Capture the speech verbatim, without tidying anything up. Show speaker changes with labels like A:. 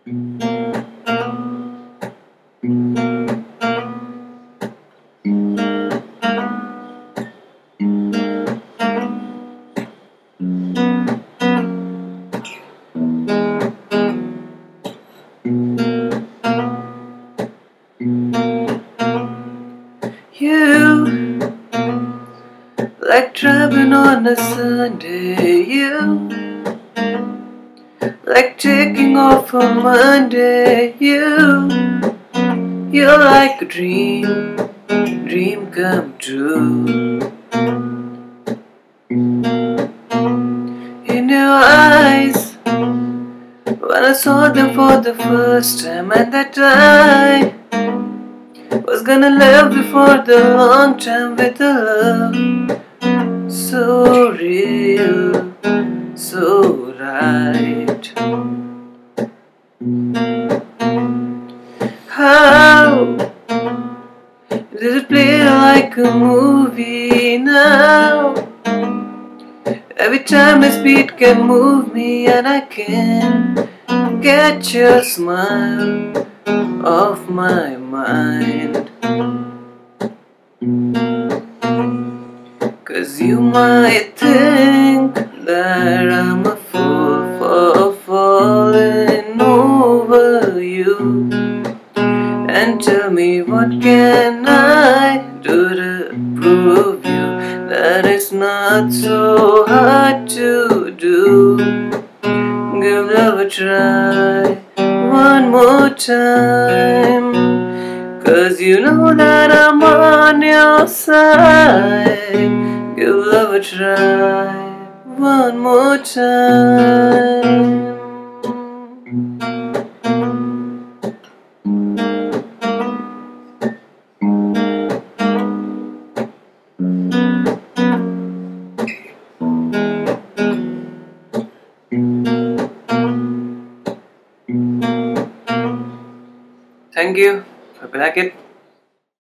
A: You like driving on a Sunday. You like taking off on Monday. You You're like a dream, dream come true. In your eyes, when I saw them for the first time, and that I was gonna live before the long time with a love so real, so right. How did it play like a movie now? Every time this beat can move me, and I can get your smile off my mind. 'Cause you might think that I'm a fool for falling over you, and tell me, what can I do to prove you that it's not so hard to do? Give love a try one more time, 'cause you know that I'm on your side. Give love a try one more time. Thank you. Hope you like it.